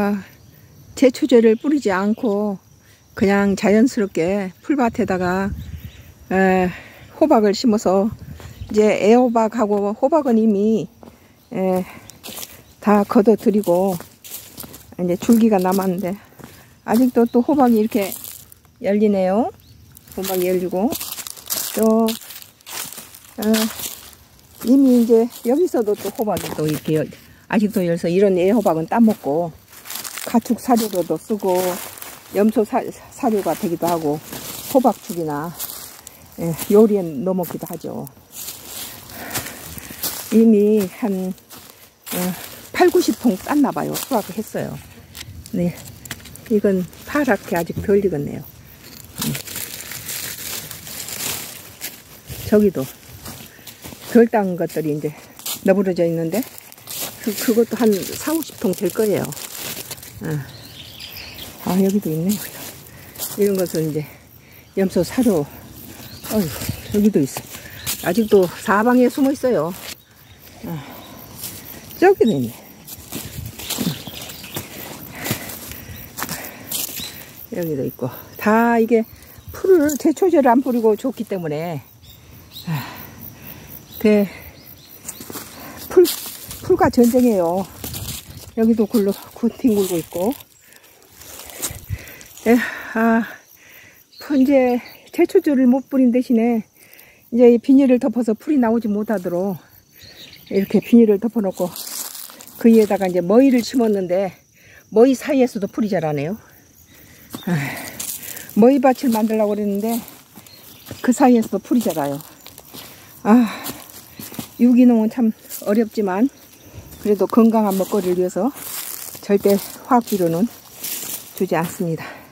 제초제를 뿌리지 않고 그냥 자연스럽게 풀밭에다가 호박을 심어서 이제 애호박하고 호박은 이미 다 걷어들이고 이제 줄기가 남았는데 아직도 또 호박이 이렇게 열리네요. 호박이 열리고 또 이미 이제 여기서도 또 호박이 또 이렇게 아직도 열서 이런 애호박은 따먹고 가축 사료로도 쓰고 염소 사료가 되기도 하고 호박죽이나 요리에 넣어 먹기도 하죠. 이미 한 8, 90통 땄나봐요. 수확을 했어요. 네, 이건 파랗게 아직 덜 익었네요. 저기도 덜 딴 것들이 이제 너부러져 있는데 그것도 한 4, 50통 될 거예요. 여기도 있네요. 이런 것은 이제 염소 사료. 여기도 있어. 아직도 사방에 숨어 있어요. 저기도 있네. 여기도 있고. 다 이게 풀을 제초제를 안 뿌리고 좋기 때문에 풀과 전쟁이에요. 여기도 굴고 있고. 이제 제초제를 못 뿌린 대신에 이제 이 비닐을 덮어서 풀이 나오지 못하도록 이렇게 비닐을 덮어놓고 그 위에다가 이제 머위를 심었는데 머위 사이에서도 풀이 자라네요. 머위밭을 만들려고 그랬는데 그 사이에서도 풀이 자라요. 유기농은 참 어렵지만 그래도 건강한 먹거리를 위해서 절대 화학 비료는 주지 않습니다.